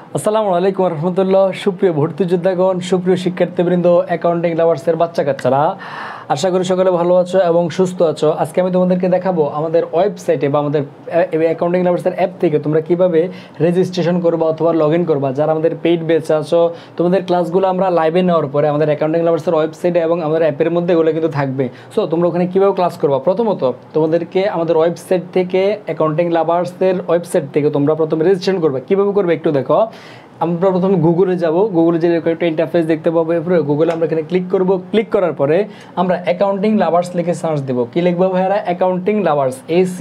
আসসালামু আলাইকুম রহমতুল্লাহ। সুপ্রিয় ভর্তি যোদ্ধাগণ, সুপ্রিয় শিক্ষার্থীবৃন্দ, অ্যাকাউন্টিং লাভার্সের বাচ্চা কাচ্চারা, আশা করি সকলে ভালো আছো এবং সুস্থ আছো। আজকে আমি তোমাদেরকে দেখাবো আমাদের ওয়েবসাইটে বা আমাদের অ্যাকাউন্টিং লাভার্সের অ্যাপ থেকে তোমরা কিভাবে রেজিস্ট্রেশন করবা অথবা লগ ইন করবা। যারা আমাদের পেইড বেচে আছো, তোমাদের ক্লাসগুলো আমরা লাইভে নেওয়ার পরে আমাদের অ্যাকাউন্টিং লাভার্সের ওয়েবসাইটে এবং আমাদের অ্যাপের মধ্যে এগুলো কিন্তু থাকবে। সো তোমরা ওখানে কীভাবে ক্লাস করবা, প্রথমত তোমাদেরকে আমাদের ওয়েবসাইট থেকে অ্যাকাউন্টিং লাভার্সের ওয়েবসাইট থেকে তোমরা প্রথমে রেজিস্ট্রেশন করবে। কীভাবে করবে একটু দেখো। আমরা প্রথমে গুগলে যাব, গুগলে যে একটা ইন্টারফেস দেখতে পাবো, এরপরে গুগলে আমরা এখানে ক্লিক করব। ক্লিক করার পরে আমরা অ্যাকাউন্টিং লাভার্স লিখে সার্চ দেবো। কী লিখবো ভাইয়ারা? অ্যাকাউন্টিং লাভার্স,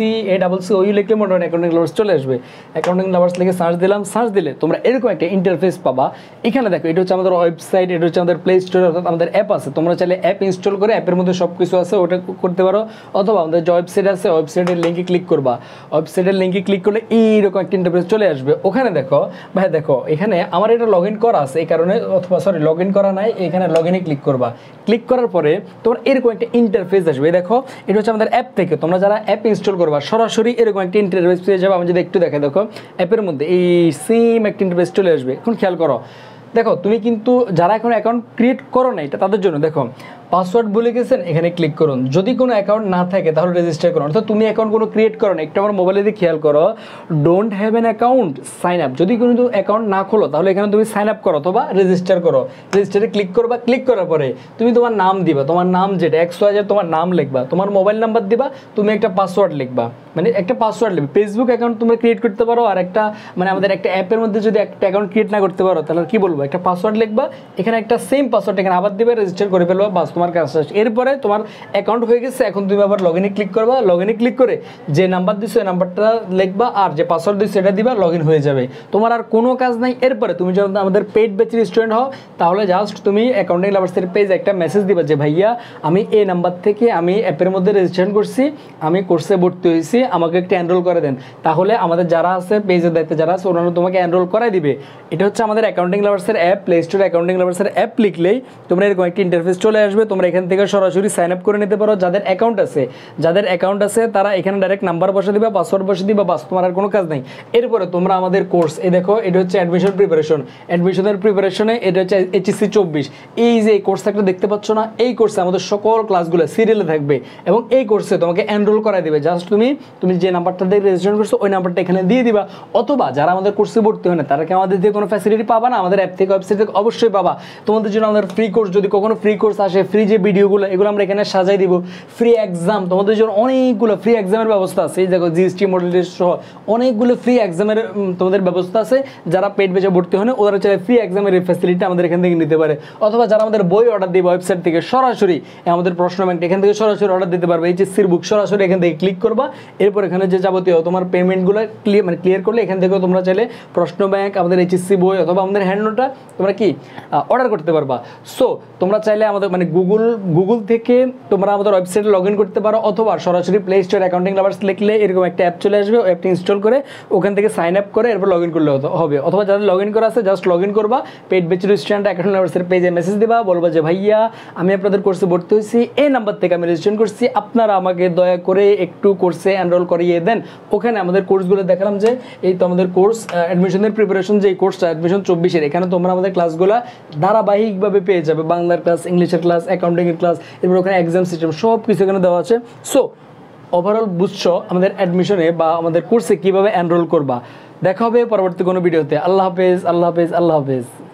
ACACCOU লিখলে মোটামুটি অ্যাকাউন্টিং লাভার্স চলে আসবে। অ্যাকাউন্টিং লাভার্স লিখে সার্চ দিলাম। সার্চ দিলে তোমরা এরকম একটা ইন্টারফেস পাবা। এখানে দেখো, এটা হচ্ছে আমাদের ওয়েবসাইট, এটা হচ্ছে আমাদের প্লে স্টোর, অর্থাৎ আমাদের অ্যাপ আছে। তোমরা চাইলে অ্যাপ ইনস্টল করে অ্যাপের মধ্যে সব কিছু আছে ওটা করতে পারো, অথবা আমাদের যে ওয়েবসাইট আছে ওয়েবসাইটের লিঙ্কে ক্লিক করবা। ওয়েবসাইটের লিঙ্কে ক্লিক করলে এইরকম একটা ইন্টারফেস চলে আসবে। ওখানে দেখো ভাই, দেখো এখানে আমার এটা লগ ইন করা আছে, এই কারণে, অথবা সরি লগ ইন করা নাই, এখানে লগ ইনে ক্লিক করবা। ক্লিক করার পরে তোমার এরকম একটা ইন্টারফেস আসবে। দেখো, এটা হচ্ছে আমাদের অ্যাপ থেকে তোমরা যারা অ্যাপ ইনস্টল করবা সরাসরি এরকম একটা ইন্টারফেস পেয়ে যাবে। আমি যদি একটু দেখে, দেখো অ্যাপের মধ্যে এই সেম একটা ইন্টারফেস চলে আসবে। এখন খেয়াল করো, দেখো তুমি কিন্তু যারা এখন অ্যাকাউন্ট ক্রিয়েট করো না, এটা তাদের জন্য। দেখো পাসওয়ার্ড ভুলে গেছেন, এখানে ক্লিক করুন। যদি কোনো অ্যাকাউন্ট না থাকে তাহলে রেজিস্টার করুন, অর্থাৎ তুমি অ্যাকাউন্ট কোনো ক্রিয়েট করো না। একটু আমার মোবাইলে দিয়ে খেয়াল করো, don't have an account, sign up. যদি কোনো অ্যাকাউন্ট না খোলো তাহলে এখানে তুমি সাইন আপ করো অথবা রেজিস্টার করো। রেজিস্টারে ক্লিক করবা। ক্লিক করার পরে তুমি তোমার নাম দিবা, তোমার নাম যেটা XYZ তোমার নাম লিখবা, তোমার মোবাইল নাম্বার দিবা, তুমি একটা পাসওয়ার্ড লিখবা, মানে একটা পাসওয়ার্ড লিখবে। ফেসবুক অ্যাকাউন্ট তোমরা ক্রিয়েট করতে পারো, আর একটা মানে আমাদের একটা অ্যাপের মধ্যে যদি একটা অ্যাকাউন্ট ক্রিয়েট না করতে পারো তাহলে কি বলবো, একটা পাসওয়ার্ড লিখবা, এখানে একটা সেম পাসওয়ার্ড এখানে আবার দিবে, রেজিস্টার করে ফেলবা, বাস তোমার কাজ শেষ। এরপরে তোমার অ্যাকাউন্ট হয়ে গেছে। এখন তুমি আবার লগ ইনে ক্লিক করবা। লগ ইনে ক্লিক করে যে নাম্বার দিছো এই নাম্বারটা লিখবা, আর যে পাসওয়ার্ড দিছো সেটা দিবা, লগ ইন হয়ে যাবে। তোমার আর কোনো কাজ নাই। এরপরে তুমি যখন আমাদের পেইড ব্যাচের স্টুডেন্ট হও, তাহলে জাস্ট তুমি অ্যাকাউন্টিং লাভার্সের পেজে একটা মেসেজ দিবা যে ভাইয়া আমি এই নাম্বার থেকে আমি অ্যাপের মধ্যে রেজিস্ট্রেশন করছি, আমি কোর্সে ভর্তি হয়েছি, আমাকে একটা এনরোল করে দেন। তাহলে আমাদের যারা আছে পেজের দায়িত্বে যারা আছে ওনারা তোমাকে এনরোল করাই দিবে। এটা হচ্ছে আমাদের অ্যাকাউন্টিং লাভার্সের অ্যাপ। প্লে স্টোরে অ্যাকাউন্টিং লাভার্সের অ্যাপ লিখলেই তোমরা এরকম একটা ইন্টারফেস চলে আসবে। তোমরা এখান থেকে সরাসরি সাইন আপ করে নিতে পারো। যাদের অ্যাকাউন্ট আছে তারা এখানে ডাইরেক্ট নাম্বার বসে দিবা, পাসওয়ার্ড বসে দিবা, বাস তোমার আর কোনো কাজ নাই। এরপরে তোমরা আমাদের কোর্স, এই দেখো এটা হচ্ছে অ্যাডমিশন প্রিপারেশন, অ্যাডমিশনের প্রিপারেশনে এটা হচ্ছে HSC 24। এই যে এই কোর্স একটা দেখতে পাচ্ছ না, এই কোর্সে আমাদের সকল ক্লাসগুলো সিরিয়ালে থাকবে এবং এই কোর্সে তোমাকে এনরোল করাই দিবে। জাস্ট তুমি যে নাম্বারটা দিয়ে রেজিস্ট্রেশন করছো ওই নাম্বারটা এখানে দিয়ে দিবা। অথবা যারা আমাদের কোর্সে ভর্তি হয় না তারা কি আমাদের দিয়ে কোনো ফ্যাসিলিটি পাবা না? আমাদের অ্যাপ থেকে ওয়েবসাইট থেকে অবশ্যই পাবা। তোমাদের জন্য আমাদের ফ্রি কোর্স, যদি কখনো ফ্রি কোর্স আসে, ফ্রি যে ভিডিওগুলো এগুলো আমরা এখানে সাজাই দিব। ফ্রি এক্সাম, তোমাদের জন্য অনেকগুলো ফ্রি এক্সামের ব্যবস্থা আছে। এই দেখো GST মডেল টেস্ট সহ অনেকগুলো ফ্রি এক্সামের তোমাদের ব্যবস্থা আছে। যারা পেইড বেচে ভর্তি হয় না ওরা চাইলে ফ্রি এক্সামের এই ফ্যাসিলিটি আমাদের এখান থেকে নিতে পারে। অথবা যারা আমাদের বই অর্ডার দিবে ওয়েবসাইট থেকে সরাসরি আমাদের প্রশ্ন ব্যাংক এখান থেকে সরাসরি অর্ডার দিতে পারবে। HSCর বুক সরাসরি এখান থেকে ক্লিক করবা। এরপর এখানে যে যাবতীয় তোমার পেমেন্টগুলো ক্লিয়ার করলে এখান থেকেও তোমরা চাইলে প্রশ্ন ব্যাংক, আমাদের HSC বই অথবা আমাদের হ্যান্ডনোটটা তোমরা কি অর্ডার করতে পারবা। সো তোমরা চাইলে আমাদের মানে গুগল থেকে তোমরা আমাদের ওয়েবসাইটে লগ ইন করতে পারো, অথবা সরাসরি প্লে স্টোর অ্যাকাউন্টিং লাভার্স লিখলে এরকম একটা অ্যাপ চলে আসবে। ওই অ্যাপটি ইনস্টল করে ওখান থেকে সাইন আপ করে এরপর লগ ইন করলে হবে। অথবা যাদের লগ ইন করা আছে জাস্ট লগ ইন করবা, পেইড ব্যাচের স্টুডেন্ট অ্যাকাউন্টিং লাভার্সের পেজে মেসেজ দিবা, বলবা যে ভাইয়া আমি আপনাদের কোর্সে ভর্তি হয়েছি, এই নাম্বার থেকে আমি রেজিস্ট্রেশন করছি, আপনারা আমাকে দয়া করে একটু কোর্সে এনরোল করিয়ে দেন। ওখানে আমাদের কোর্সগুলো দেখালাম যে এই তো আমাদের কোর্স অ্যাডমিশনের প্রিপারেশন, যে কোর্সটা অ্যাডমিশন 24-এর, এখানে তোমরা আমাদের ক্লাসগুলো ধারাবাহিকভাবে পেয়ে যাবে। বাংলার ক্লাস, ইংলিশের ক্লাস, অ্যাকাউন্টিংয়ের ক্লাস, এরপর ওখানে এক্সাম সিস্টেম সব কিছু এখানে দেওয়া আছে। সো ওভারঅল বুঝছো আমাদের অ্যাডমিশনে বা আমাদের কোর্সে কীভাবে এনরোল করবা। দেখা হবে পরবর্তী কোনো ভিডিওতে। আল্লাহ হাফেজ, আল্লাহ হাফেজ, আল্লাহ হাফেজ।